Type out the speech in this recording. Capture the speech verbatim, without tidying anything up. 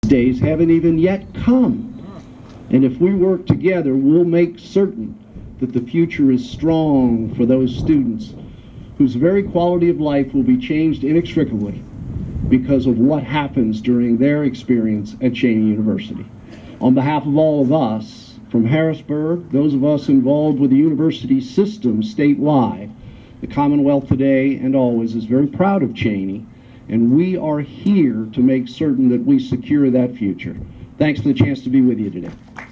Days haven't even yet come. And if we work together, we'll make certain that the future is strong for those students whose very quality of life will be changed inextricably because of what happens during their experience at Cheyney University. On behalf of all of us, from Harrisburg, those of us involved with the university system statewide, the Commonwealth today and always is very proud of Cheyney, and we are here to make certain that we secure that future. Thanks for the chance to be with you today.